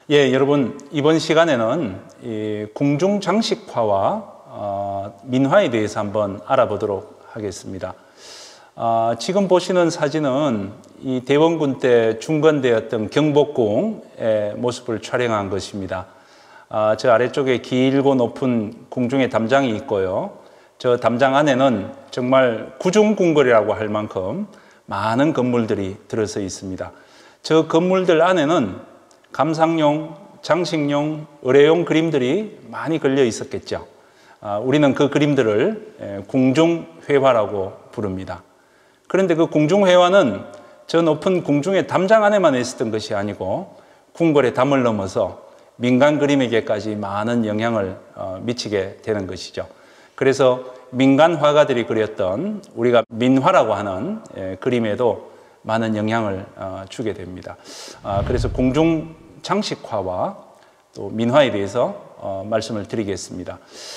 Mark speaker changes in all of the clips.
Speaker 1: 예, 여러분, 이번 시간에는 이 궁중 장식화와 민화에 대해서 한번 알아보도록 하겠습니다. 지금 보시는 사진은 이 대원군 때 중건되었던 경복궁의 모습을 촬영한 것입니다. 저 아래쪽에 길고 높은 궁중의 담장이 있고요. 저 담장 안에는 정말 구중궁궐이라고 할 만큼 많은 건물들이 들어서 있습니다. 저 건물들 안에는 감상용, 장식용, 의뢰용 그림들이 많이 걸려 있었겠죠. 우리는 그 그림들을 궁중회화라고 부릅니다. 그런데 그 궁중회화는 저 높은 궁중의 담장 안에만 있었던 것이 아니고 궁궐의 담을 넘어서 민간 그림에게까지 많은 영향을 미치게 되는 것이죠. 그래서 민간 화가들이 그렸던 우리가 민화라고 하는 그림에도 많은 영향을 주게 됩니다. 그래서 궁중 장식화와 또 민화에 대해서 말씀을 드리겠습니다.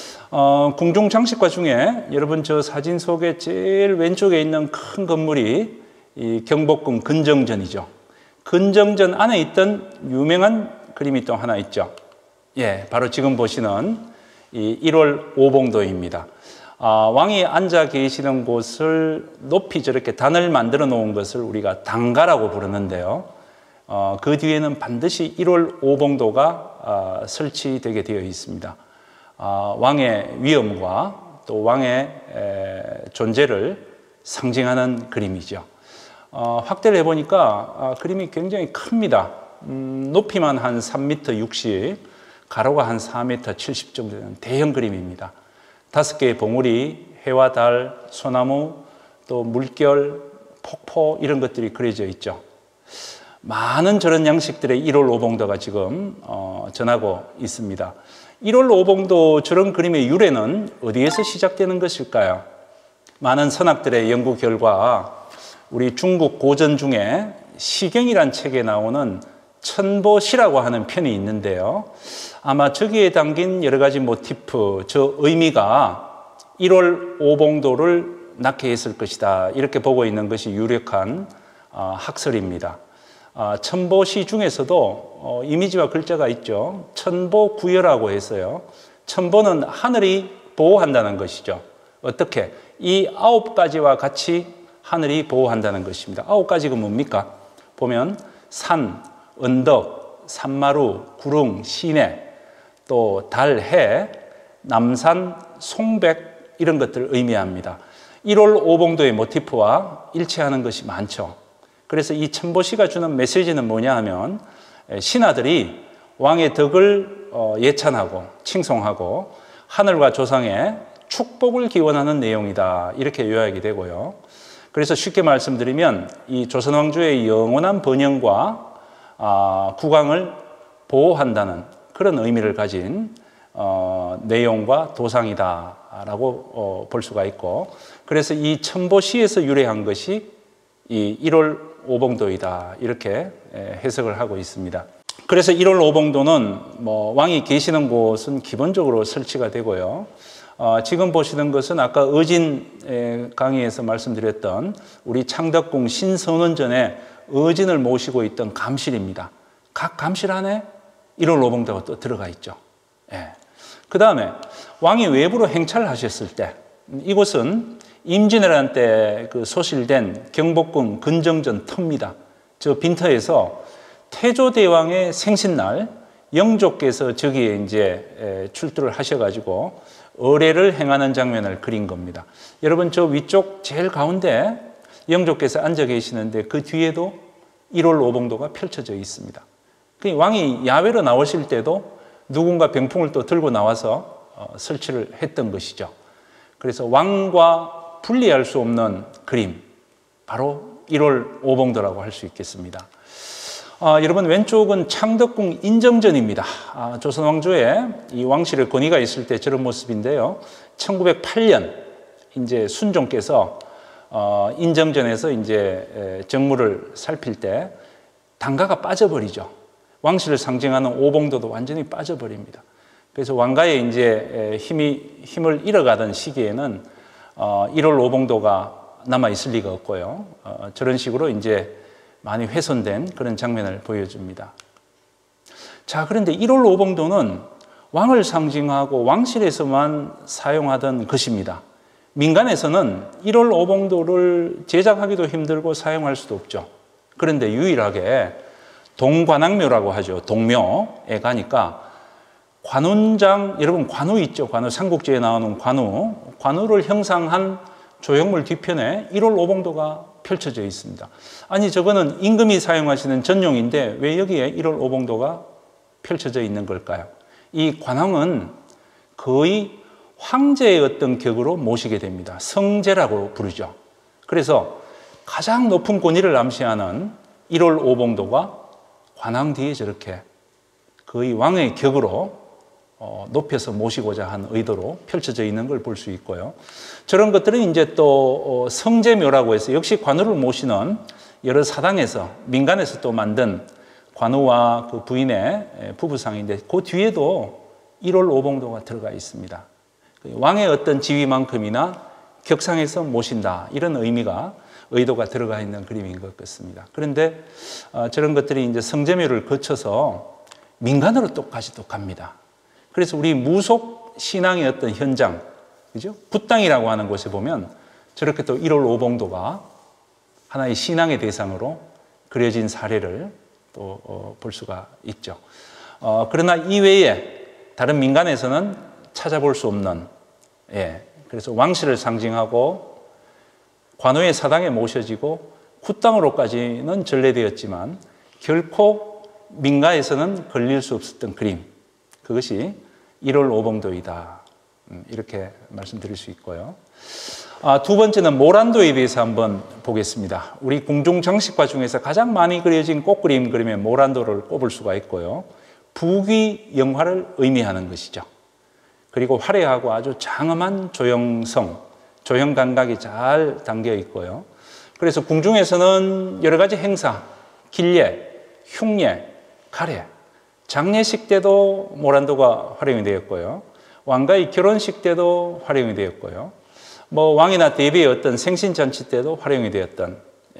Speaker 1: 궁중 장식화 중에 여러분 저 사진 속에 제일 왼쪽에 있는 큰 건물이 이 경복궁 근정전이죠. 근정전 안에 있던 유명한 그림이 또 하나 있죠. 예, 바로 지금 보시는 이 1월 오봉도입니다. 왕이 앉아 계시는 곳을 높이 저렇게 단을 만들어 놓은 것을 우리가 단가라고 부르는데요. 그 뒤에는 반드시 1월 오봉도가 설치되게 되어 있습니다. 왕의 위엄과 또 왕의 존재를 상징하는 그림이죠. 확대를 해보니까 그림이 굉장히 큽니다. 높이만 한 3m 60, 가로가 한 4m 70 정도 되는 대형 그림입니다. 5개의 봉우리, 해와 달, 소나무, 또 물결, 폭포 이런 것들이 그려져 있죠. 많은 저런 양식들의 1월 오봉도가 지금 전하고 있습니다. 1월 오봉도 저런 그림의 유래는 어디에서 시작되는 것일까요? 많은 선학들의 연구 결과 우리 중국 고전 중에 시경이란 책에 나오는 천보시라고 하는 편이 있는데요. 아마 저기에 담긴 여러 가지 모티프, 저 의미가 1월 오봉도를 낳게 했을 것이다. 이렇게 보고 있는 것이 유력한 학설입니다. 천보시 중에서도 이미지와 글자가 있죠. 천보구여라고 했어요. 천보는 하늘이 보호한다는 것이죠. 어떻게? 이 9가지와 같이 하늘이 보호한다는 것입니다. 9가지가 뭡니까? 보면 산, 언덕, 산마루, 구릉, 시내, 또 달, 해, 남산, 송백 이런 것들을 의미합니다. 1월 오봉도의 모티프와 일치하는 것이 많죠. 그래서 이 천보시가 주는 메시지는 뭐냐 하면 신하들이 왕의 덕을 예찬하고 칭송하고 하늘과 조상의 축복을 기원하는 내용이다. 이렇게 요약이 되고요. 그래서 쉽게 말씀드리면 이 조선왕조의 영원한 번영과 국왕을 보호한다는 그런 의미를 가진 내용과 도상이다라고 볼 수가 있고, 그래서 이 천보시에서 유래한 것이 이 1월 오봉도이다 이렇게 해석을 하고 있습니다. 그래서 1월 오봉도는 왕이 계시는 곳은 기본적으로 설치가 되고요. 지금 보시는 것은 아까 어진 강의에서 말씀드렸던 우리 창덕궁 신선원전에 어진을 모시고 있던 감실입니다. 각 감실 안에 1월 오봉도가 또 들어가 있죠. 예. 그 다음에 왕이 외부로 행차를 하셨을 때 이곳은 임진왜란 때 그 소실된 경복궁 근정전 터입니다. 저 빈터에서 태조대왕의 생신날 영조께서 저기에 이제 출두를 하셔가지고 의례를 행하는 장면을 그린 겁니다. 여러분 저 위쪽 제일 가운데 영조께서 앉아 계시는데 그 뒤에도 1월 오봉도가 펼쳐져 있습니다. 왕이 야외로 나오실 때도 누군가 병풍을 또 들고 나와서 설치를 했던 것이죠. 그래서 왕과 분리할 수 없는 그림, 바로 1월 오봉도라고 할 수 있겠습니다. 여러분 왼쪽은 창덕궁 인정전입니다. 조선 왕조에 이 왕실의 권위가 있을 때 저런 모습인데요. 1908년 이제 순종께서 인정전에서 이제 정무를 살필 때 단가가 빠져버리죠. 왕실을 상징하는 오봉도도 완전히 빠져버립니다. 그래서 왕가의 이제 힘을 잃어가던 시기에는 1월 오봉도가 남아 있을 리가 없고요. 저런 식으로 이제 많이 훼손된 그런 장면을 보여줍니다. 자, 그런데 1월 오봉도는 왕을 상징하고 왕실에서만 사용하던 것입니다. 민간에서는 1월 오봉도를 제작하기도 힘들고 사용할 수도 없죠. 그런데 유일하게 동관왕묘라고 하죠. 동묘에 가니까 관운장, 여러분 관우 있죠? 관우, 삼국지에 나오는 관우. 관우를 형상한 조형물 뒤편에 1월 오봉도가 펼쳐져 있습니다. 아니, 저거는 임금이 사용하시는 전용인데 왜 여기에 1월 오봉도가 펼쳐져 있는 걸까요? 이 관왕은 거의 황제의 어떤 격으로 모시게 됩니다. 성제라고 부르죠. 그래서 가장 높은 권위를 암시하는 1월 오봉도가 관왕 뒤에 저렇게 거의 왕의 격으로 높여서 모시고자 한 의도로 펼쳐져 있는 걸 볼 수 있고요. 저런 것들은 이제 또 성제묘라고 해서 역시 관우를 모시는 여러 사당에서 민간에서 또 만든 관우와 그 부인의 부부상인데 그 뒤에도 1월 오봉도가 들어가 있습니다. 왕의 어떤 지위만큼이나 격상에서 모신다 이런 의도가 들어가 있는 그림인 것 같습니다. 그런데 저런 것들이 이제 성제묘를 거쳐서 민간으로 또까지 또 갑니다. 그래서 우리 무속 신앙의 어떤 현장, 그죠? 붓당이라고 하는 곳에 보면 저렇게 또 1월 오봉도가 하나의 신앙의 대상으로 그려진 사례를 또 볼 수가 있죠. 그러나 이외에 다른 민간에서는 찾아볼 수 없는, 그래서 왕실을 상징하고 관우의 사당에 모셔지고 굿당으로까지는 전래되었지만 결코 민가에서는 걸릴 수 없었던 그림, 그것이 1월 오봉도이다. 이렇게 말씀드릴 수 있고요. 두 번째는 모란도에 대해서 한번 보겠습니다. 우리 궁중 장식화 중에서 가장 많이 그려진 꽃그림 그림에 모란도를 꼽을 수가 있고요. 부귀 영화를 의미하는 것이죠. 그리고 화려하고 아주 장엄한 조형성, 조형 감각이 잘 담겨 있고요. 그래서 궁중에서는 여러 가지 행사, 길례, 흉례, 가례, 장례식 때도 모란도가 활용이 되었고요. 왕가의 결혼식 때도 활용이 되었고요. 왕이나 대비의 어떤 생신잔치 때도 활용이 되었던,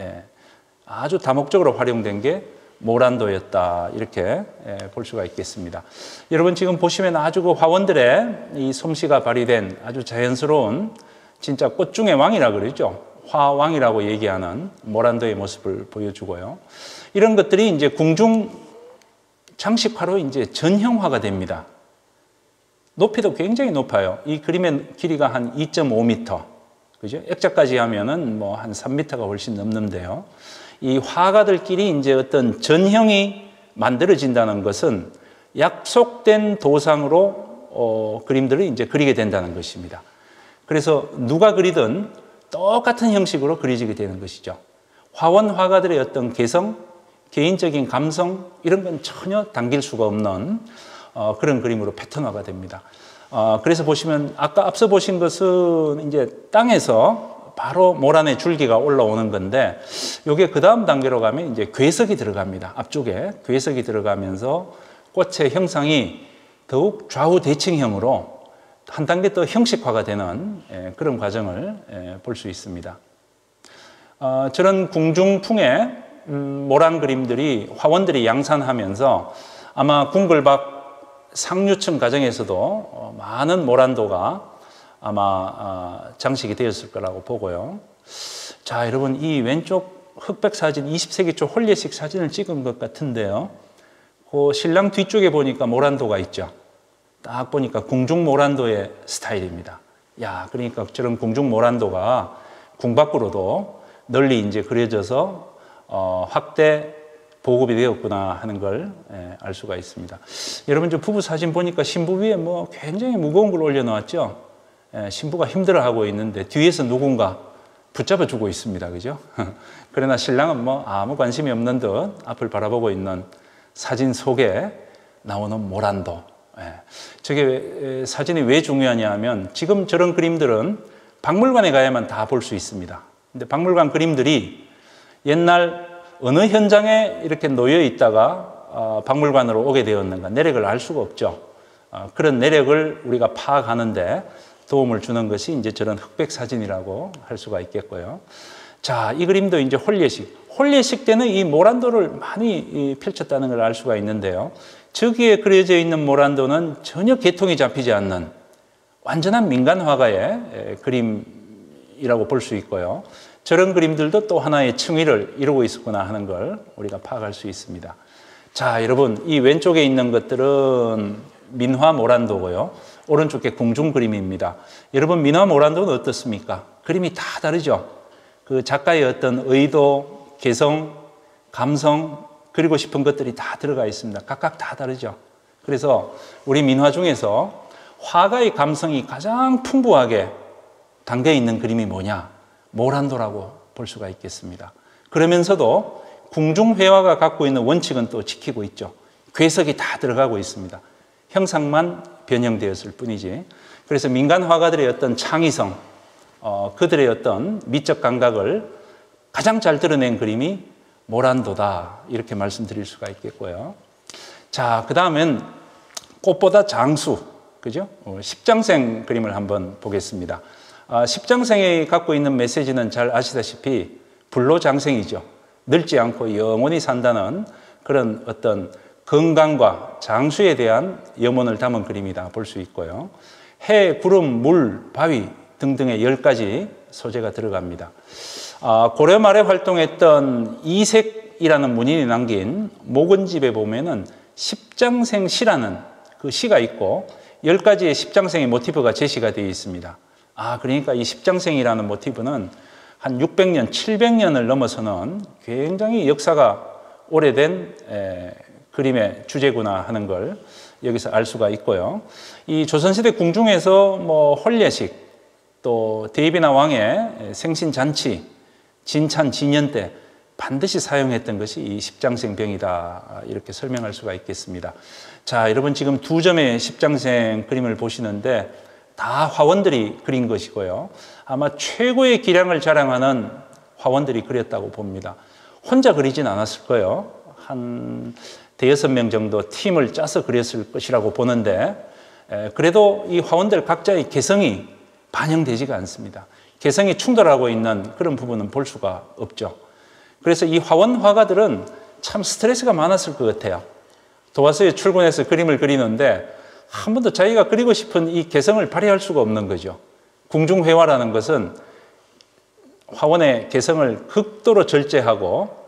Speaker 1: 아주 다목적으로 활용된 게 모란도였다. 이렇게 볼 수가 있겠습니다. 여러분 지금 보시면 아주 그 화원들의 이 솜씨가 발휘된 아주 자연스러운 진짜 꽃 중의 왕이라 그러죠. 화왕이라고 얘기하는 모란도의 모습을 보여주고요. 이런 것들이 이제 궁중 장식화로 이제 전형화가 됩니다. 높이도 굉장히 높아요. 이 그림의 길이가 한 2.5m. 그죠? 액자까지 하면은 한 3m가 훨씬 넘는데요. 이 화가들끼리 이제 어떤 전형이 만들어진다는 것은 약속된 도상으로 그림들을 이제 그리게 된다는 것입니다. 그래서 누가 그리든 똑같은 형식으로 그려지게 되는 것이죠. 화원 화가들의 어떤 개성, 개인적인 감성 이런 건 전혀 당길 수가 없는 그런 그림으로 패턴화가 됩니다. 그래서 보시면 아까 앞서 보신 것은 이제 땅에서 바로 모란의 줄기가 올라오는 건데 이게 그 다음 단계로 가면 이제 괴석이 들어갑니다. 앞쪽에 괴석이 들어가면서 꽃의 형상이 더욱 좌우 대칭형으로 한 단계 더 형식화가 되는 그런 과정을 볼 수 있습니다. 저런 궁중풍의 모란 그림들이 화원들이 양산하면서 아마 궁궐밖 상류층 가정에서도 많은 모란도가 아마 장식이 되었을 거라고 보고요. 자, 여러분 이 왼쪽 흑백 사진 20세기 초 홀례식 사진을 찍은 것 같은데요. 그 신랑 뒤쪽에 보니까 모란도가 있죠. 딱 보니까 궁중 모란도의 스타일입니다. 야, 그러니까 저런 궁중 모란도가 궁 밖으로도 널리 이제 그려져서 확대 보급이 되었구나 하는 걸 알 수가 있습니다. 여러분 저 부부 사진 보니까 신부 위에 굉장히 무거운 걸 올려놓았죠. 신부가 힘들어하고 있는데 뒤에서 누군가 붙잡아주고 있습니다. 그죠? 그러나 신랑은 아무 관심이 없는 듯 앞을 바라보고 있는 사진 속에 나오는 모란도. 저게 사진이 왜 중요하냐 하면 지금 저런 그림들은 박물관에 가야만 다 볼 수 있습니다. 근데 박물관 그림들이 옛날 어느 현장에 이렇게 놓여 있다가 박물관으로 오게 되었는가 내력을 알 수가 없죠. 그런 내력을 우리가 파악하는데 도움을 주는 것이 이제 저런 흑백 사진이라고 할 수가 있겠고요. 자, 이 그림도 이제 홀례식 때는 이 모란도를 많이 펼쳤다는 걸 알 수가 있는데요. 저기에 그려져 있는 모란도는 전혀 개통이 잡히지 않는 완전한 민간 화가의 그림이라고 볼 수 있고요. 저런 그림들도 또 하나의 층위를 이루고 있었구나 하는 걸 우리가 파악할 수 있습니다. 자, 여러분, 이 왼쪽에 있는 것들은 민화 모란도고요. 오른쪽에 궁중 그림입니다. 여러분, 민화 모란도는 어떻습니까? 그림이 다 다르죠. 그 작가의 어떤 의도, 개성, 감성, 그리고 싶은 것들이 다 들어가 있습니다. 각각 다 다르죠. 그래서 우리 민화 중에서 화가의 감성이 가장 풍부하게 담겨 있는 그림이 뭐냐? 모란도라고 볼 수가 있겠습니다. 그러면서도 궁중회화가 갖고 있는 원칙은 또 지키고 있죠. 괴석이 다 들어가고 있습니다. 형상만 변형되었을 뿐이지. 그래서 민간 화가들의 어떤 창의성, 그들의 어떤 미적 감각을 가장 잘 드러낸 그림이 모란도다, 이렇게 말씀드릴 수가 있겠고요. 자, 그 다음엔 꽃보다 장수, 그죠? 십장생 그림을 한번 보겠습니다. 십장생이 갖고 있는 메시지는 잘 아시다시피 불로장생이죠. 늙지 않고 영원히 산다는 그런 어떤 건강과 장수에 대한 염원을 담은 그림이다 볼 수 있고요. 해, 구름, 물, 바위 등등의 10가지 소재가 들어갑니다. 고려 말에 활동했던 이색이라는 문인이 남긴 목은집에 보면은 십장생 시라는 그 시가 있고 10가지의 십장생의 모티브가 제시가 되어 있습니다. 그러니까 이 십장생이라는 모티브는 한 600년, 700년을 넘어서는 굉장히 역사가 오래된 그림의 주제구나 하는 걸 여기서 알 수가 있고요. 이 조선시대 궁중에서 뭐 혼례식, 또 대비나 왕의 생신잔치, 진찬, 진연 때 반드시 사용했던 것이 이 십장생병이다, 이렇게 설명할 수가 있겠습니다. 자, 여러분 지금 두 점의 십장생 그림을 보시는데 다 화원들이 그린 것이고요. 아마 최고의 기량을 자랑하는 화원들이 그렸다고 봅니다. 혼자 그리진 않았을 거예요. 한 5-6명 정도 팀을 짜서 그렸을 것이라고 보는데, 그래도 이 화원들 각자의 개성이 반영되지가 않습니다. 개성이 충돌하고 있는 그런 부분은 볼 수가 없죠. 그래서 이 화원 화가들은 참 스트레스가 많았을 것 같아요. 도화서에 출근해서 그림을 그리는데 한 번도 자기가 그리고 싶은 이 개성을 발휘할 수가 없는 거죠. 궁중회화라는 것은 화원의 개성을 극도로 절제하고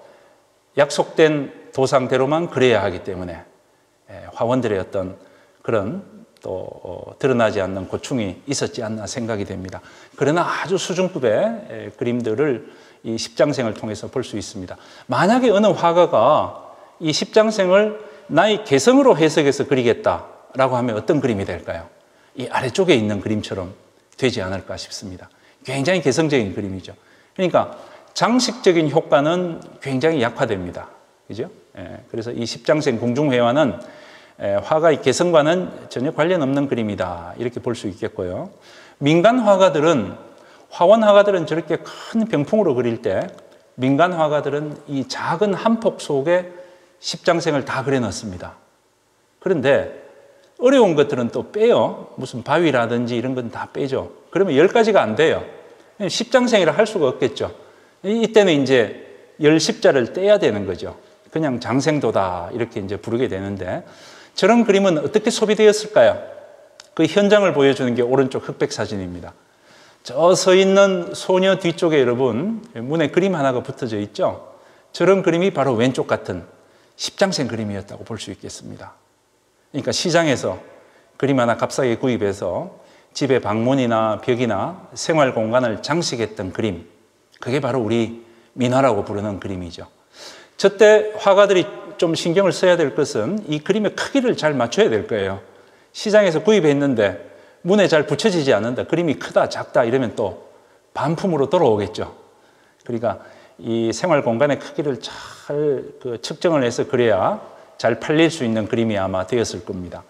Speaker 1: 약속된 도상대로만 그려야 하기 때문에 화원들의 어떤 그런 또 드러나지 않는 고충이 있었지 않나 생각이 됩니다. 그러나 아주 수준급의 그림들을 이 십장생을 통해서 볼 수 있습니다. 만약에 어느 화가가 이 십장생을 나의 개성으로 해석해서 그리겠다라고 하면 어떤 그림이 될까요? 이 아래쪽에 있는 그림처럼 되지 않을까 싶습니다. 굉장히 개성적인 그림이죠. 그러니까 장식적인 효과는 굉장히 약화됩니다. 그죠? 그래서 이 십장생 궁중회화는 화가의 개성과는 전혀 관련 없는 그림이다, 이렇게 볼 수 있겠고요. 민간 화가들은, 화원 화가들은 저렇게 큰 병풍으로 그릴 때 민간 화가들은 이 작은 한 폭 속에 십장생을 다 그려넣습니다. 그런데 어려운 것들은 또 빼요. 무슨 바위라든지 이런 건 다 빼죠. 그러면 10가지가 안 돼요. 십장생이라 할 수가 없겠죠. 이때는 이제 10십자를 떼야 되는 거죠. 그냥 장생도다, 이렇게 이제 부르게 되는데, 저런 그림은 어떻게 소비되었을까요? 그 현장을 보여주는 게 오른쪽 흑백 사진입니다. 저 서 있는 소녀 뒤쪽에 여러분 문에 그림 하나가 붙어져 있죠. 저런 그림이 바로 왼쪽 같은 십장생 그림이었다고 볼 수 있겠습니다. 그러니까 시장에서 그림 하나 값싸게 구입해서 집의 방문이나 벽이나 생활 공간을 장식했던 그림, 그게 바로 우리 민화라고 부르는 그림이죠. 저때 화가들이 좀 신경을 써야 될 것은 이 그림의 크기를 잘 맞춰야 될 거예요. 시장에서 구입했는데 문에 잘 붙여지지 않는다, 그림이 크다 작다 이러면 또 반품으로 돌아오겠죠. 그러니까 이 생활 공간의 크기를 잘 측정을 해서 그래야 잘 팔릴 수 있는 그림이 아마 되었을 겁니다.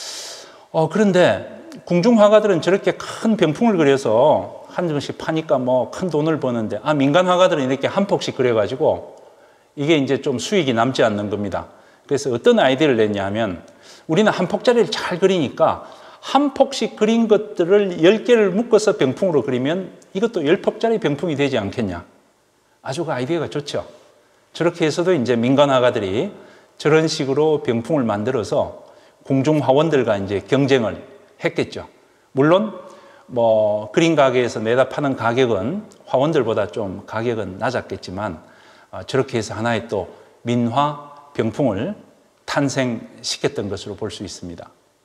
Speaker 1: 그런데 궁중 화가들은 저렇게 큰 병풍을 그려서 한 점씩 파니까 뭐 큰 돈을 버는데, 민간 화가들은 이렇게 한 폭씩 그려가지고 이게 이제 좀 수익이 남지 않는 겁니다. 그래서 어떤 아이디어를 냈냐 하면, 우리는 한 폭짜리를 잘 그리니까 한 폭씩 그린 것들을 10개를 묶어서 병풍으로 그리면 이것도 10폭짜리 병풍이 되지 않겠냐. 아주 그 아이디어가 좋죠. 저렇게 해서도 이제 민간 화가들이 저런 식으로 병풍을 만들어서 궁중화원들과 이제 경쟁을 했겠죠. 물론 뭐 그림 가게에서 내다 파는 가격은 화원들보다 좀 가격은 낮았겠지만 저렇게 해서 하나의 또 민화 병풍을 탄생시켰던 것으로 볼 수 있습니다.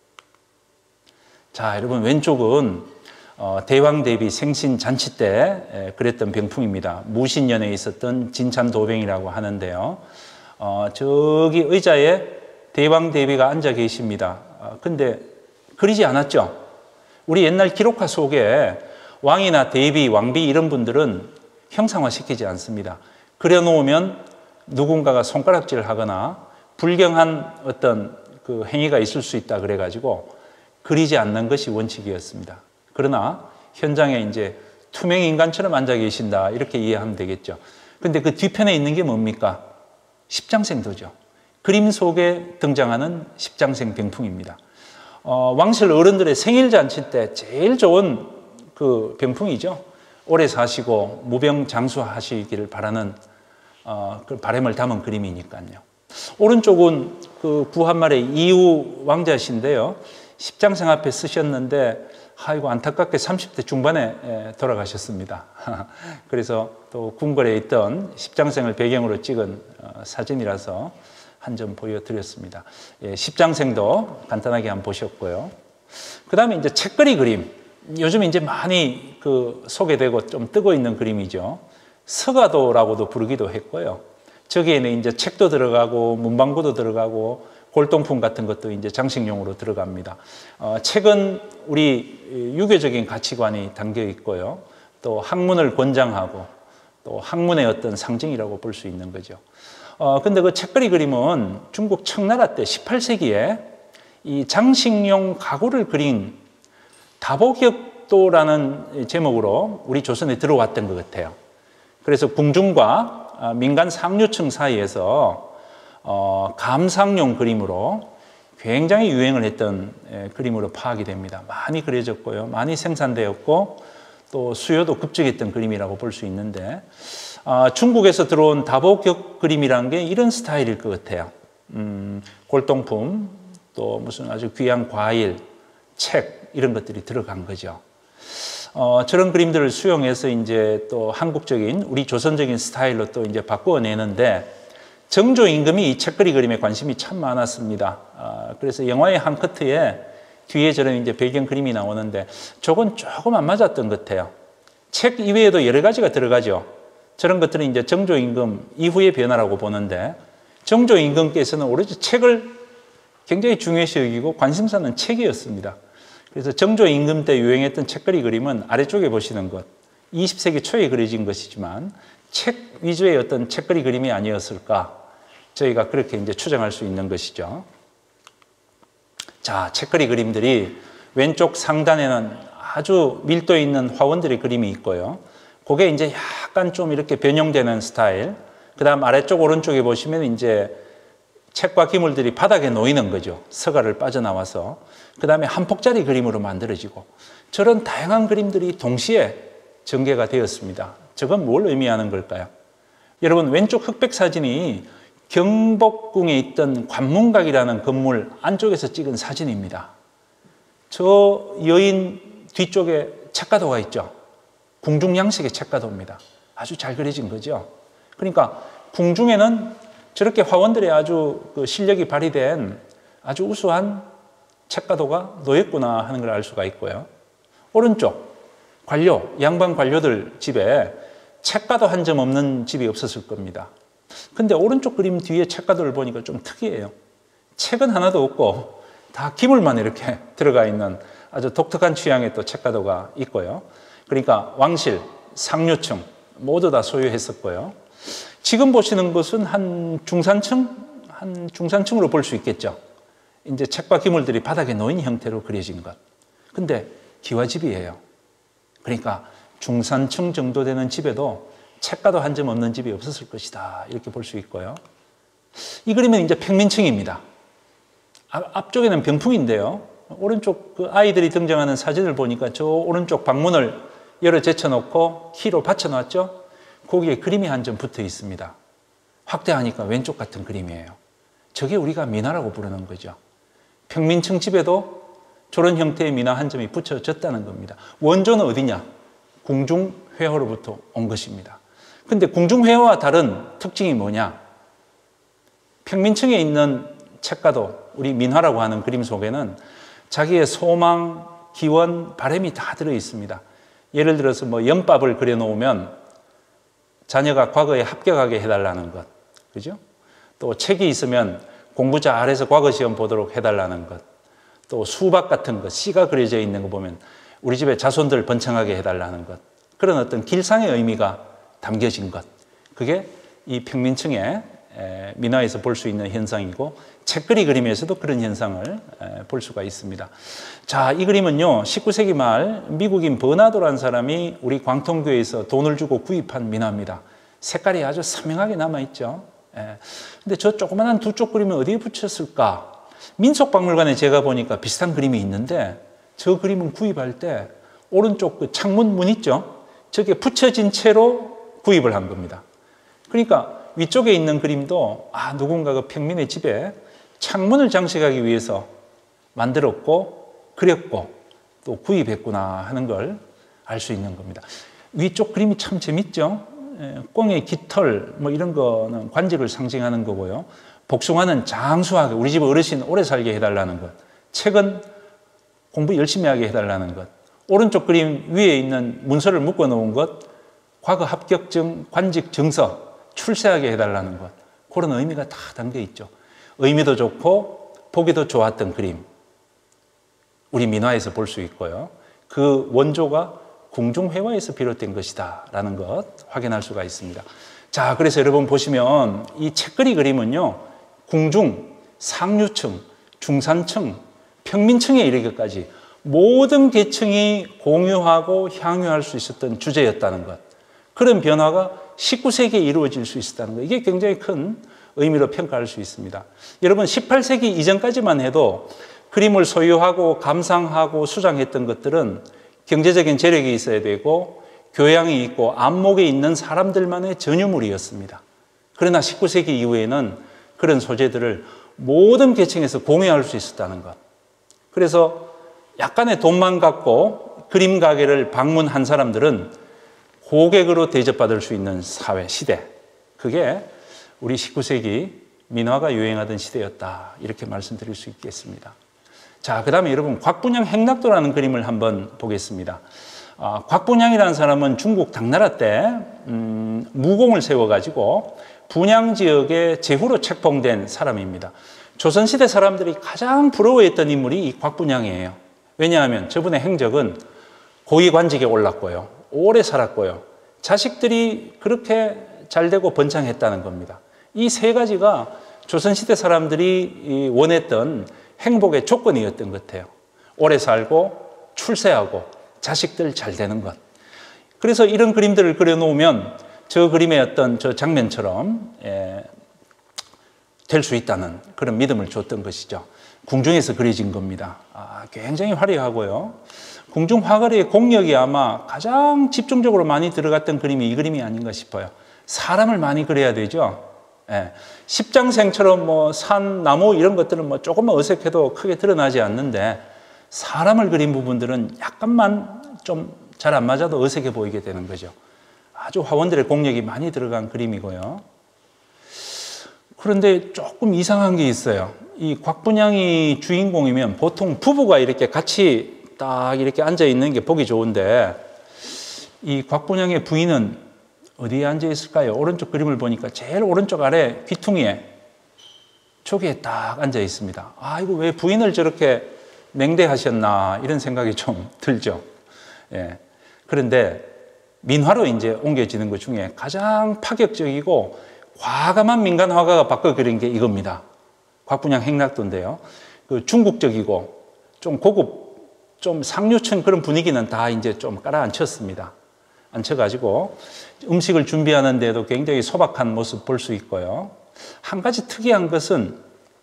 Speaker 1: 자, 여러분 왼쪽은 대왕 대비 생신 잔치 때 그랬던 병풍입니다. 무신년에 있었던 진찬도병이라고 하는데요. 저기 의자에 대왕 대비가 앉아 계십니다. 근데 그리지 않았죠? 우리 옛날 기록화 속에 왕이나 대비, 왕비 이런 분들은 형상화시키지 않습니다. 그려놓으면 누군가가 손가락질을 하거나 불경한 어떤 그 행위가 있을 수 있다 그래가지고 그리지 않는 것이 원칙이었습니다. 그러나 현장에 이제 투명 인간처럼 앉아 계신다 이렇게 이해하면 되겠죠. 근데 그 뒤편에 있는 게 뭡니까? 십장생도죠. 그림 속에 등장하는 십장생 병풍입니다. 왕실 어른들의 생일 잔치 때 제일 좋은 그 병풍이죠. 오래 사시고 무병장수하시기를 바라는 그 바람을 담은 그림이니까요. 오른쪽은 그 구한말의 이후 왕자신데요. 십장생 앞에 쓰셨는데 아이고 안타깝게 30대 중반에 돌아가셨습니다. 그래서 또 궁궐에 있던 십장생을 배경으로 찍은 사진이라서 한 점 보여드렸습니다. 예, 십장생도 간단하게 한번 보셨고요. 그 다음에 이제 책거리 그림. 요즘 이제 많이 그 소개되고 좀 뜨고 있는 그림이죠. 서가도라고도 부르기도 했고요. 저기에는 이제 책도 들어가고 문방구도 들어가고 골동품 같은 것도 이제 장식용으로 들어갑니다. 책은 우리 유교적인 가치관이 담겨 있고요. 또 학문을 권장하고 또 학문의 어떤 상징이라고 볼 수 있는 거죠. 근데 그 책거리 그림은 중국 청나라 때 18세기에 이 장식용 가구를 그린 다보격도라는 제목으로 우리 조선에 들어왔던 것 같아요. 그래서 궁중과 민간 상류층 사이에서 감상용 그림으로 굉장히 유행을 했던 그림으로 파악이 됩니다. 많이 그려졌고요. 많이 생산되었고 또 수요도 급증했던 그림이라고 볼 수 있는데 중국에서 들어온 다보격 그림이라는 게 이런 스타일일 것 같아요. 골동품, 또 무슨 아주 귀한 과일, 책 이런 것들이 들어간 거죠. 저런 그림들을 수용해서 이제 또 한국적인 우리 조선적인 스타일로 또 이제 바꾸어내는데 정조 임금이 이 책거리 그림에 관심이 참 많았습니다. 그래서 영화의 한 커트에 뒤에 저런 이제 배경 그림이 나오는데 저건 조금 안 맞았던 것 같아요. 책 이외에도 여러 가지가 들어가죠. 저런 것들은 이제 정조 임금 이후의 변화라고 보는데 정조 임금께서는 오로지 책을 굉장히 중요시 여기고 관심사는 책이었습니다. 그래서 정조 임금 때 유행했던 책거리 그림은 아래쪽에 보시는 것, 20세기 초에 그려진 것이지만 책 위주의 어떤 책거리 그림이 아니었을까 저희가 그렇게 이제 추정할 수 있는 것이죠. 자, 책거리 그림들이 왼쪽 상단에는 아주 밀도 있는 화원들의 그림이 있고요. 그게 이제 약간 좀 이렇게 변형되는 스타일. 그 다음 아래쪽 오른쪽에 보시면 이제 책과 기물들이 바닥에 놓이는 거죠. 서가를 빠져나와서. 그 다음에 한 폭짜리 그림으로 만들어지고 저런 다양한 그림들이 동시에 전개가 되었습니다. 저건 뭘 의미하는 걸까요? 여러분 왼쪽 흑백 사진이 경복궁에 있던 관문각이라는 건물 안쪽에서 찍은 사진입니다. 저 여인 뒤쪽에 책가도가 있죠. 궁중 양식의 책가도입니다. 아주 잘 그려진 거죠. 그러니까 궁중에는 저렇게 화원들의 아주 그 실력이 발휘된 아주 우수한 책가도가 놓였구나 하는 걸 알 수가 있고요. 오른쪽 관료, 양반 관료들 집에 책가도 한 점 없는 집이 없었을 겁니다. 근데 오른쪽 그림 뒤에 책가도를 보니까 좀 특이해요. 책은 하나도 없고 다 기물만 이렇게 들어가 있는 아주 독특한 취향의 또 책가도가 있고요. 그러니까 왕실, 상류층 모두 다 소유했었고요. 지금 보시는 것은 한 중산층으로 볼 수 있겠죠. 이제 책과 기물들이 바닥에 놓인 형태로 그려진 것. 근데 기와집이에요. 그러니까 중산층 정도 되는 집에도 책가도 한 점 없는 집이 없었을 것이다. 이렇게 볼 수 있고요. 이 그림은 이제 평민층입니다. 앞쪽에는 병풍인데요. 오른쪽 그 아이들이 등장하는 사진을 보니까 저 오른쪽 방문을 열어 제쳐놓고 키로 받쳐놨죠. 거기에 그림이 한 점 붙어 있습니다. 확대하니까 왼쪽 같은 그림이에요. 저게 우리가 민화라고 부르는 거죠. 평민층 집에도 저런 형태의 민화 한 점이 붙여졌다는 겁니다. 원조는 어디냐? 궁중회화로부터 온 것입니다. 근데 궁중회화와 다른 특징이 뭐냐? 평민층에 있는 책가도 우리 민화라고 하는 그림 속에는 자기의 소망, 기원, 바람이 다 들어 있습니다. 예를 들어서 뭐 연밥을 그려놓으면 자녀가 과거에 합격하게 해달라는 것, 그죠? 또 책이 있으면 공부 잘해서 과거 시험 보도록 해달라는 것, 또 수박 같은 것, 씨가 그려져 있는 거 보면 우리 집에 자손들 번창하게 해달라는 것, 그런 어떤 길상의 의미가 담겨진 것, 그게 이 평민층의 민화에서 볼 수 있는 현상이고 책거리 그림에서도 그런 현상을 볼 수가 있습니다. 자, 이 그림은요 19세기 말 미국인 버나도라는 사람이 우리 광통교회에서 돈을 주고 구입한 민화입니다. 색깔이 아주 선명하게 남아있죠. 근데 저 조그만한 두 쪽 그림을 어디에 붙였을까? 민속박물관에 제가 보니까 비슷한 그림이 있는데 저 그림은 구입할 때 오른쪽 그 창문 문 있죠? 저게 붙여진 채로 구입을 한 겁니다. 그러니까 위쪽에 있는 그림도 누군가가 평민의 집에 창문을 장식하기 위해서 만들었고 그렸고 또 구입했구나 하는 걸 알 수 있는 겁니다. 위쪽 그림이 참 재밌죠? 꽁의 깃털 뭐 이런 거는 관직을 상징하는 거고요. 복숭아는 장수하게 우리 집 어르신 오래 살게 해달라는 것. 책은 공부 열심히 하게 해달라는 것. 오른쪽 그림 위에 있는 문서를 묶어 놓은 것. 과거 합격증, 관직 증서 출세하게 해달라는 것. 그런 의미가 다 담겨 있죠. 의미도 좋고 보기도 좋았던 그림. 우리 민화에서 볼 수 있고요. 그 원조가 궁중회화에서 비롯된 것이다 라는 것 확인할 수가 있습니다. 자, 그래서 여러분 보시면 이 책거리 그림은요 궁중, 상류층, 중산층, 평민층에 이르기까지 모든 계층이 공유하고 향유할 수 있었던 주제였다는 것. 그런 변화가 19세기에 이루어질 수 있었다는 것. 이게 굉장히 큰 의미로 평가할 수 있습니다. 여러분 18세기 이전까지만 해도 그림을 소유하고 감상하고 수장했던 것들은 경제적인 재력이 있어야 되고 교양이 있고 안목에 있는 사람들만의 전유물이었습니다. 그러나 19세기 이후에는 그런 소재들을 모든 계층에서 공유할 수 있었다는 것. 그래서 약간의 돈만 갖고 그림 가게를 방문한 사람들은 고객으로 대접받을 수 있는 사회, 시대. 그게 우리 19세기 민화가 유행하던 시대였다. 이렇게 말씀드릴 수 있겠습니다. 자, 그 다음에 여러분 곽분양 행락도라는 그림을 한번 보겠습니다. 곽분양이라는 사람은 중국 당나라 때 무공을 세워가지고 분양 지역에 제후로 책봉된 사람입니다. 조선시대 사람들이 가장 부러워했던 인물이 이 곽분양이에요. 왜냐하면 저분의 행적은 고위관직에 올랐고요. 오래 살았고요. 자식들이 그렇게 잘되고 번창했다는 겁니다. 이 세 가지가 조선시대 사람들이 원했던 행복의 조건이었던 것 같아요. 오래 살고 출세하고 자식들 잘 되는 것. 그래서 이런 그림들을 그려놓으면 저 그림의 어떤 저 장면처럼 될 수 있다는 그런 믿음을 줬던 것이죠. 궁중에서 그려진 겁니다. 굉장히 화려하고요. 궁중 화거리의 공력이 아마 가장 집중적으로 많이 들어갔던 그림이 이 그림이 아닌가 싶어요. 사람을 많이 그려야 되죠. 십장생처럼 뭐 산, 나무 이런 것들은 뭐 조금만 어색해도 크게 드러나지 않는데 사람을 그린 부분들은 약간만 좀 잘 안 맞아도 어색해 보이게 되는 거죠. 아주 화원들의 공력이 많이 들어간 그림이고요. 그런데 조금 이상한 게 있어요. 이 곽분양이 주인공이면 보통 부부가 이렇게 같이 딱 이렇게 앉아 있는 게 보기 좋은데 이 곽분양의 부인은 어디에 앉아 있을까요? 오른쪽 그림을 보니까 제일 오른쪽 아래 귀퉁이에 저기에 딱 앉아 있습니다. 이거 왜 부인을 저렇게 맹대하셨나 이런 생각이 좀 들죠. 그런데 민화로 이제 옮겨지는 것 중에 가장 파격적이고 과감한 민간 화가가 바꿔 그린 게 이겁니다. 곽분양 행락도인데요. 그 중국적이고 좀 고급, 좀 상류층 그런 분위기는 다 이제 좀 깔아앉혔습니다. 앉혀가지고 음식을 준비하는데도 굉장히 소박한 모습 볼 수 있고요. 한 가지 특이한 것은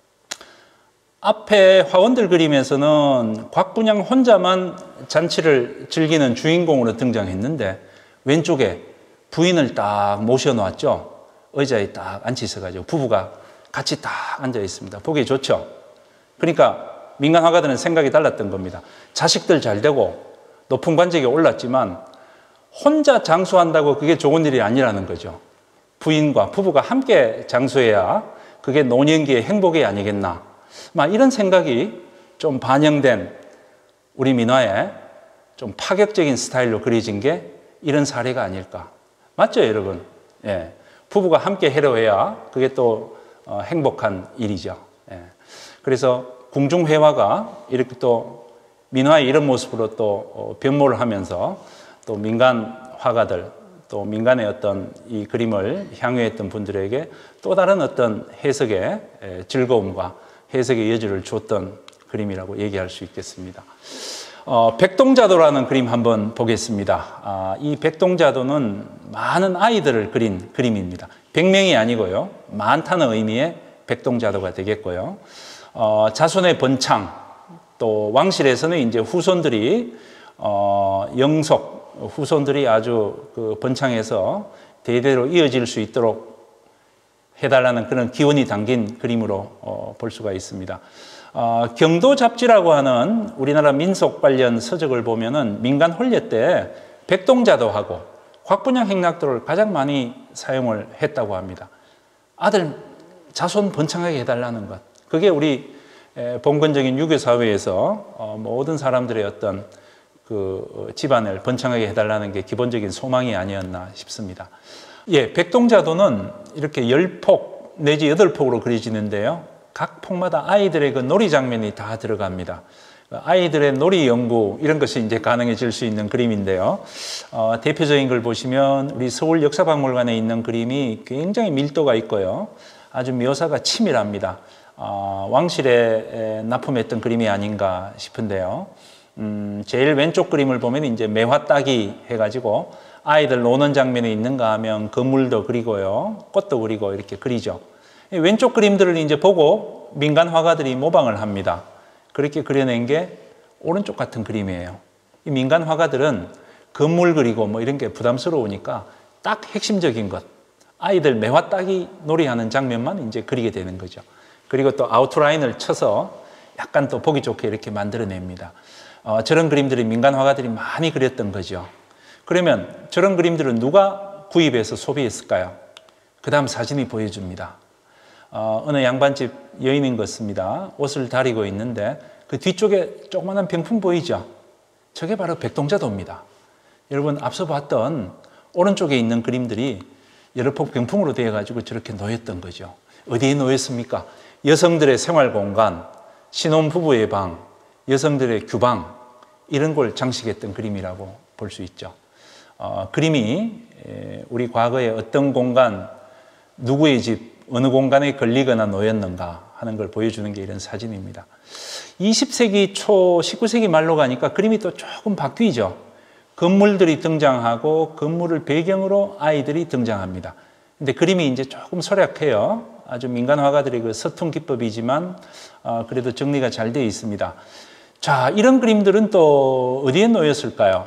Speaker 1: 앞에 화원들 그림에서는 곽분양 혼자만 잔치를 즐기는 주인공으로 등장했는데 왼쪽에 부인을 딱 모셔놓았죠. 의자에 딱 앉혀 있어가지고 부부가 같이 딱 앉아 있습니다. 보기 좋죠. 그러니까 민간 화가들은 생각이 달랐던 겁니다. 자식들 잘 되고 높은 관직에 올랐지만 혼자 장수한다고 그게 좋은 일이 아니라는 거죠. 부인과 부부가 함께 장수해야 그게 노년기의 행복이 아니겠나. 막 이런 생각이 좀 반영된 우리 민화의 좀 파격적인 스타일로 그려진 게 이런 사례가 아닐까. 맞죠, 여러분? 예. 부부가 함께 해로해야 그게 또 행복한 일이죠. 예. 그래서 궁중회화가 이렇게 또 민화의 이런 모습으로 또 변모를 하면서 또 민간 화가들, 또 민간의 어떤 이 그림을 향유했던 분들에게 또 다른 어떤 해석의 즐거움과 해석의 여지를 줬던 그림이라고 얘기할 수 있겠습니다. 백동자도라는 그림 한번 보겠습니다. 이 백동자도는 많은 아이들을 그린 그림입니다. 100명이 아니고요. 많다는 의미의 백동자도가 되겠고요. 자손의 번창, 또 왕실에서는 이제 후손들이 영속, 후손들이 아주 그 번창해서 대대로 이어질 수 있도록 해달라는 그런 기원이 담긴 그림으로 볼 수가 있습니다. 경도잡지라고 하는 우리나라 민속 관련 서적을 보면은 민간 혼례 때 백동자도하고 곽분양 행락도를 가장 많이 사용을 했다고 합니다. 아들 자손 번창하게 해달라는 것. 그게 우리 봉건적인 유교 사회에서 모든 사람들의 어떤 그 집안을 번창하게 해달라는 게 기본적인 소망이 아니었나 싶습니다. 예, 백동자도는 이렇게 10폭 내지 8폭으로 그려지는데요. 각 폭마다 아이들의 그 놀이 장면이 다 들어갑니다. 아이들의 놀이 연구 이런 것이 이제 가능해질 수 있는 그림인데요. 대표적인 걸 보시면 우리 서울 역사박물관에 있는 그림이 굉장히 밀도가 있고요. 아주 묘사가 치밀합니다. 왕실에 납품했던 그림이 아닌가 싶은데요. 제일 왼쪽 그림을 보면 이제 매화 따기 해가지고 아이들 노는 장면이 있는가 하면 건물도 그리고요. 꽃도 그리고 이렇게 그리죠. 왼쪽 그림들을 이제 보고 민간 화가들이 모방을 합니다. 그렇게 그려낸 게 오른쪽 같은 그림이에요. 이 민간 화가들은 건물 그리고 뭐 이런 게 부담스러우니까 딱 핵심적인 것, 아이들 매화 따기 놀이하는 장면만 이제 그리게 되는 거죠. 그리고 또 아웃라인을 쳐서 약간 또 보기 좋게 이렇게 만들어냅니다. 저런 그림들이 민간 화가들이 많이 그렸던 거죠. 그러면 저런 그림들은 누가 구입해서 소비했을까요? 그 다음 사진이 보여줍니다. 어느 양반집 여인인 것 같습니다. 옷을 다리고 있는데 그 뒤쪽에 조그마한 병풍 보이죠? 저게 바로 백동자도입니다. 여러분 앞서 봤던 오른쪽에 있는 그림들이 여러 폭 병풍으로 되어가지고 저렇게 놓였던 거죠. 어디에 놓였습니까? 여성들의 생활 공간, 신혼부부의 방, 여성들의 규방 이런 걸 장식했던 그림이라고 볼 수 있죠. 그림이 우리 과거에 어떤 공간, 누구의 집, 어느 공간에 걸리거나 놓였는가 하는 걸 보여주는 게 이런 사진입니다. 20세기 초, 19세기 말로 가니까 그림이 또 조금 바뀌죠. 건물들이 등장하고 건물을 배경으로 아이들이 등장합니다. 근데 그림이 이제 조금 소략해요. 아주 민간 화가들의 그 서툰 기법이지만 그래도 정리가 잘 되어 있습니다. 자, 이런 그림들은 또 어디에 놓였을까요?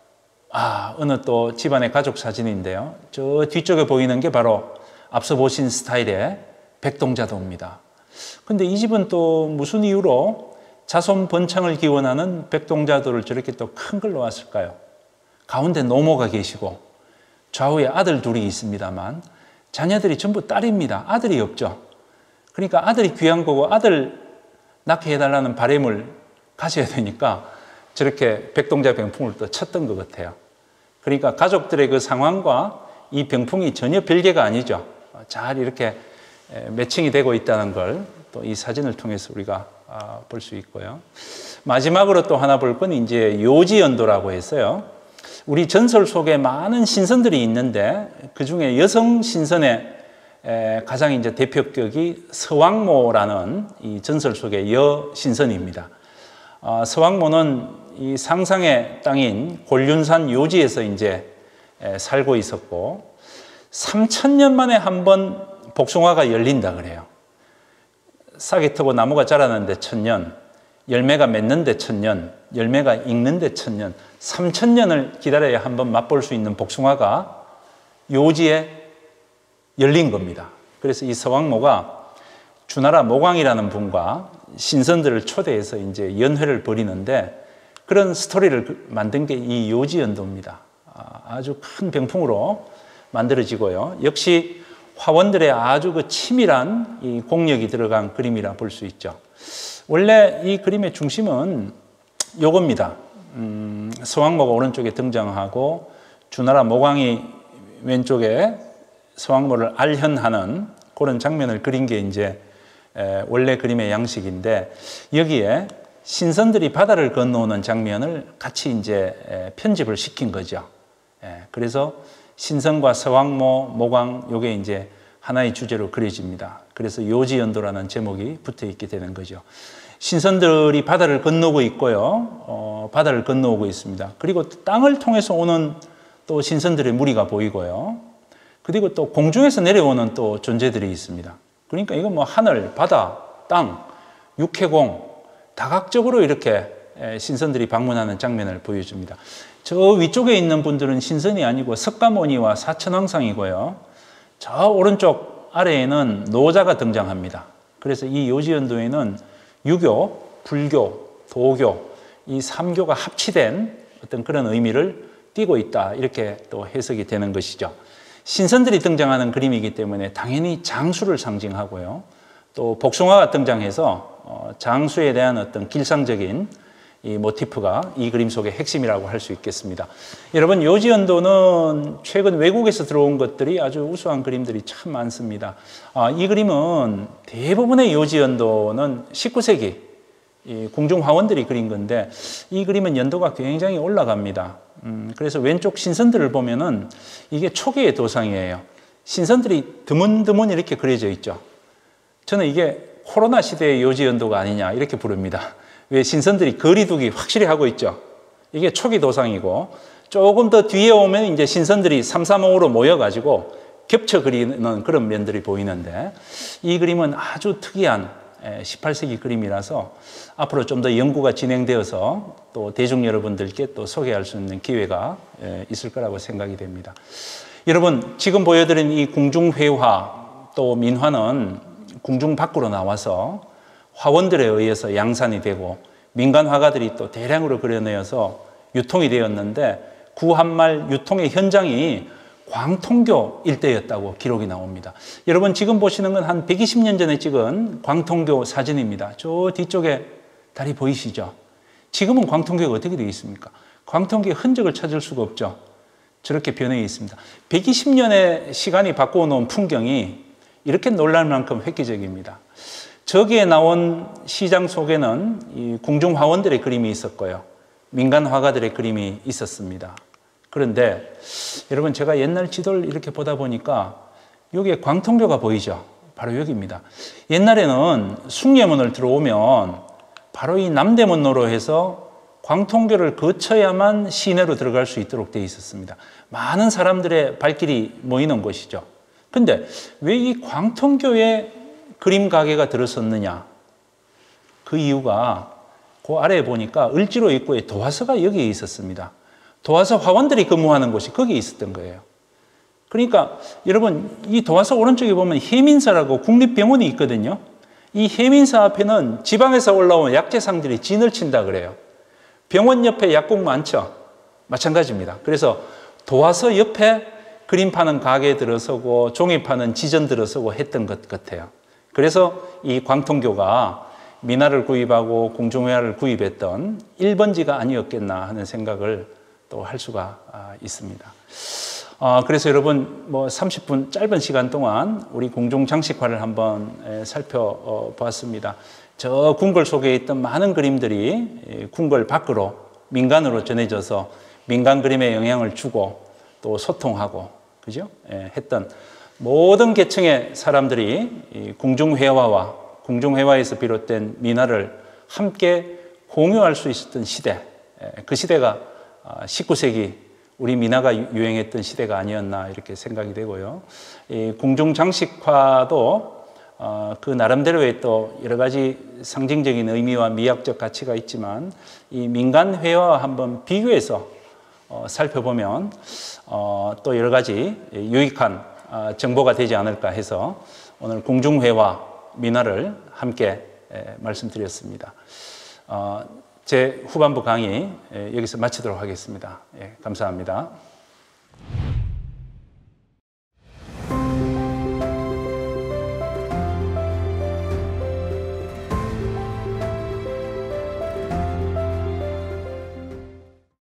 Speaker 1: 어느 또 집안의 가족 사진인데요. 저 뒤쪽에 보이는 게 바로 앞서 보신 스타일의 백동자도입니다. 근데 이 집은 또 무슨 이유로 자손 번창을 기원하는 백동자도를 저렇게 또 큰 걸 놓았을까요? 가운데 노모가 계시고 좌우에 아들 둘이 있습니다만 자녀들이 전부 딸입니다. 아들이 없죠. 그러니까 아들이 귀한 거고 아들 낳게 해달라는 바람을 가져야 되니까 저렇게 백동자 병풍을 또 쳤던 것 같아요. 그러니까 가족들의 그 상황과 이 병풍이 전혀 별개가 아니죠. 잘 이렇게 매칭이 되고 있다는 걸 또 이 사진을 통해서 우리가 볼 수 있고요. 마지막으로 또 하나 볼 건 이제 요지연도라고 했어요. 우리 전설 속에 많은 신선들이 있는데 그 중에 여성 신선의 가장 이제 대표격이 서왕모라는 이 전설 속의 여신선입니다. 서왕모는 이 상상의 땅인 곤륜산 요지에서 이제 살고 있었고 3000년 만에 한 번 복숭아가 열린다 그래요. 싹이 트고 나무가 자라는데 1000년, 열매가 맺는데 1000년, 열매가 익는데 1000년, 3000년을 기다려야 한 번 맛볼 수 있는 복숭아가 요지에 열린 겁니다. 그래서 이 서왕모가 주나라 모광이라는 분과 신선들을 초대해서 이제 연회를 벌이는데 그런 스토리를 만든 게 이 요지연도입니다. 아주 큰 병풍으로 만들어지고요. 역시 화원들의 아주 그 치밀한 이 공력이 들어간 그림이라 볼 수 있죠. 원래 이 그림의 중심은 요겁니다. 서왕모가 오른쪽에 등장하고 주나라 모광이 왼쪽에 서왕모를 알현하는 그런 장면을 그린 게 이제 원래 그림의 양식인데 여기에 신선들이 바다를 건너오는 장면을 같이 이제 편집을 시킨 거죠. 그래서 신선과 서왕모, 모광 요게 이제 하나의 주제로 그려집니다. 그래서 요지연도라는 제목이 붙어 있게 되는 거죠. 신선들이 바다를 건너고 있고요. 바다를 건너오고 있습니다. 그리고 땅을 통해서 오는 또 신선들의 무리가 보이고요. 그리고 또 공중에서 내려오는 또 존재들이 있습니다. 그러니까 이건 뭐 하늘, 바다, 땅, 육해공 다각적으로 이렇게 신선들이 방문하는 장면을 보여줍니다. 저 위쪽에 있는 분들은 신선이 아니고 석가모니와 사천왕상이고요. 저 오른쪽 아래에는 노자가 등장합니다. 그래서 이 요지연도에는 유교, 불교, 도교 이 3교가 합치된 어떤 그런 의미를 띠고 있다 이렇게 또 해석이 되는 것이죠. 신선들이 등장하는 그림이기 때문에 당연히 장수를 상징하고요. 또 복숭아가 등장해서 장수에 대한 어떤 길상적인 이 모티프가 이 그림 속의 핵심이라고 할 수 있겠습니다. 여러분 요지연도는 최근 외국에서 들어온 것들이 아주 우수한 그림들이 참 많습니다. 이 그림은 대부분의 요지연도는 19세기 이 궁중화원들이 그린 건데 이 그림은 연도가 굉장히 올라갑니다. 그래서 왼쪽 신선들을 보면은 이게 초기의 도상이에요. 신선들이 드문드문 이렇게 그려져 있죠. 저는 이게 코로나 시대의 요지연도가 아니냐 이렇게 부릅니다. 왜 신선들이 거리두기 확실히 하고 있죠. 이게 초기 도상이고 조금 더 뒤에 오면 이제 신선들이 3, 3, 5로 모여가지고 겹쳐 그리는 그런 면들이 보이는데 이 그림은 아주 특이한 18세기 그림이라서 앞으로 좀 더 연구가 진행되어서 또 대중 여러분들께 또 소개할 수 있는 기회가 있을 거라고 생각이 됩니다. 여러분 지금 보여드린 이 궁중회화 또 민화는 궁중 밖으로 나와서 화원들에 의해서 양산이 되고 민간 화가들이 또 대량으로 그려내어서 유통이 되었는데 구한말 유통의 현장이 광통교 일대였다고 기록이 나옵니다. 여러분 지금 보시는 건 한 120년 전에 찍은 광통교 사진입니다. 저 뒤쪽에 다리 보이시죠? 지금은 광통교가 어떻게 되어 있습니까? 광통교의 흔적을 찾을 수가 없죠. 저렇게 변해 있습니다. 120년의 시간이 바꿔놓은 풍경이 이렇게 놀랄 만큼 획기적입니다. 저기에 나온 시장 속에는 이 궁중화원들의 그림이 있었고요. 민간 화가들의 그림이 있었습니다. 그런데 여러분 제가 옛날 지도를 이렇게 보다 보니까 여기에 광통교가 보이죠? 바로 여기입니다. 옛날에는 숭례문을 들어오면 바로 이 남대문로로 해서 광통교를 거쳐야만 시내로 들어갈 수 있도록 되어 있었습니다. 많은 사람들의 발길이 모이는 곳이죠. 근데 왜 이 광통교에 그림 가게가 들어섰느냐? 그 이유가 그 아래에 보니까 을지로 입구에 도화서가 여기에 있었습니다. 도화서 화원들이 근무하는 곳이 거기에 있었던 거예요. 그러니까 여러분 이 도화서 오른쪽에 보면 해민사라고 국립병원이 있거든요. 이 해민사 앞에는 지방에서 올라온 약재상들이 진을 친다 그래요. 병원 옆에 약국 많죠? 마찬가지입니다. 그래서 도화서 옆에 그림 파는 가게에 들어서고 종이 파는 지전 들어서고 했던 것 같아요. 그래서 이 광통교가 민화를 구입하고 궁중회화를 구입했던 1번지가 아니었겠나 하는 생각을 또 할 수가 있습니다. 그래서 여러분 뭐 30분 짧은 시간 동안 우리 궁중 장식화를 한번 살펴보았습니다. 저 궁궐 속에 있던 많은 그림들이 궁궐 밖으로 민간으로 전해져서 민간 그림에 영향을 주고 또 소통하고 그죠? 했던 모든 계층의 사람들이 궁중회화와 궁중회화에서 비롯된 민화를 함께 공유할 수 있었던 시대, 그 시대가 19세기 우리 민화가 유행했던 시대가 아니었나 이렇게 생각이 되고요. 이 궁중장식화도 그 나름대로의 또 여러 가지 상징적인 의미와 미학적 가치가 있지만 이 민간회화와 한번 비교해서 살펴보면 또 여러 가지 유익한 정보가 되지 않을까 해서 오늘 궁중회화 민화를 함께 말씀드렸습니다. 제 후반부 강의 여기서 마치도록 하겠습니다. 감사합니다.